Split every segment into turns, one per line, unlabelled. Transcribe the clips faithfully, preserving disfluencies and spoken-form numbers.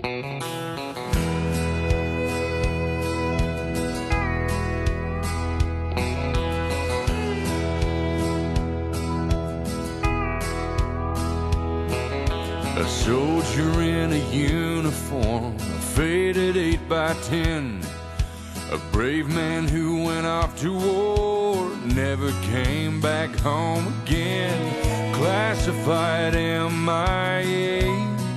A soldier in a uniform, a faded eight by ten, a brave man who went off to war, never came back home again. Classified M I A.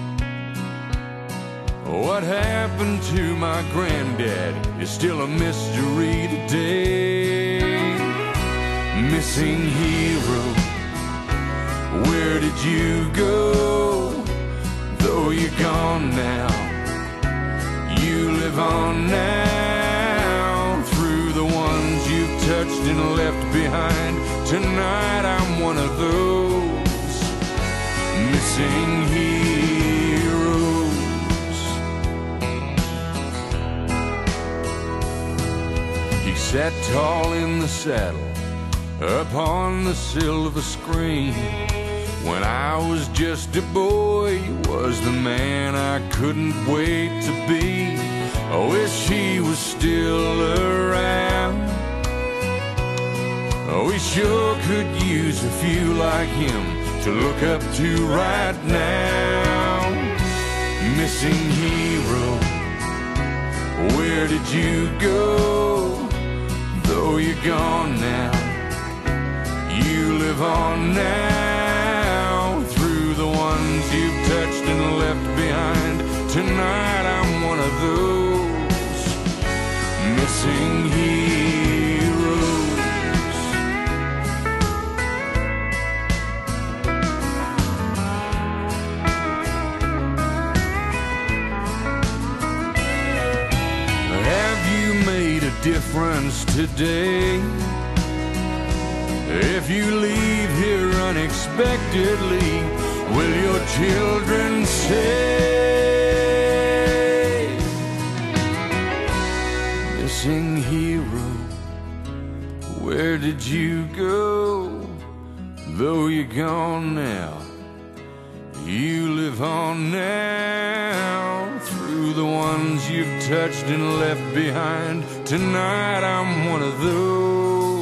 What happened to my granddad is still a mystery today. Missing hero, where did you go? Though you're gone now, you live on now, through the ones you've touched and left behind. Tonight I'm one of those missing heroes. He sat tall in the saddle upon the silver screen. When I was just a boy, he was the man I couldn't wait to be. I wish he was still around. We sure could use a few like him to look up to right now. Missing hero, where did you go? Though you're gone now, you live on now, through the ones you've touched and left behind. Tonight I'm one of those missing heroes. Have you made a difference today? If you leave here unexpectedly, will your children say, missing hero, where did you go? Though you're gone now, you live on now, through the ones you've touched and left behind. Tonight I'm one of those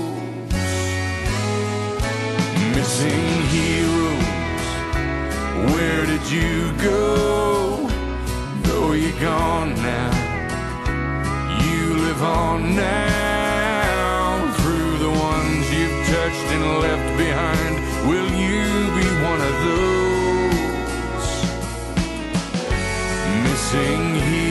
missing heroes. Where did you go? Though you're gone now, you live on now, through the ones you've touched and left behind. Will you be one of those missing heroes?